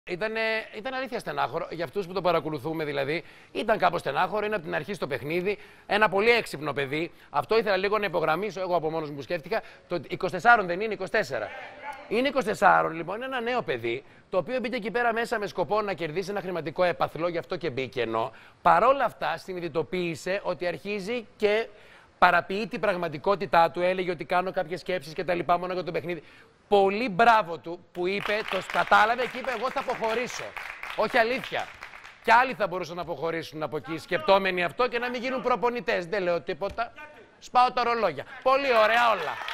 Ήταν αλήθεια στενάχωρο για αυτούς που το παρακολουθούμε δηλαδή. Ήταν κάπως στενάχωρο, είναι από την αρχή στο παιχνίδι. Ένα πολύ έξυπνο παιδί. Αυτό ήθελα λίγο να υπογραμμίσω. Εγώ από μόνος μου σκέφτηκα. Το 24 δεν είναι, 24. Είναι 24 λοιπόν, είναι ένα νέο παιδί. Το οποίο μπήκε εκεί πέρα μέσα με σκοπό να κερδίσει ένα χρηματικό έπαθλο, γι' αυτό και μπήκε ενώ. Παρόλα αυτά συνειδητοποίησε ότι αρχίζει και παραποιεί την πραγματικότητά του. Έλεγε ότι κάνω κάποιες σκέψεις και τα λοιπά μόνο για το παιχνίδι. Πολύ μπράβο του που είπε, το κατάλαβε και είπε: εγώ θα αποχωρήσω. Όχι αλήθεια. Κι άλλοι θα μπορούσαν να αποχωρήσουν από εκεί σκεπτόμενοι αυτό και να μην γίνουν προπονητές. Δεν λέω τίποτα. Σπάω τα ρολόγια. Πολύ ωραία όλα.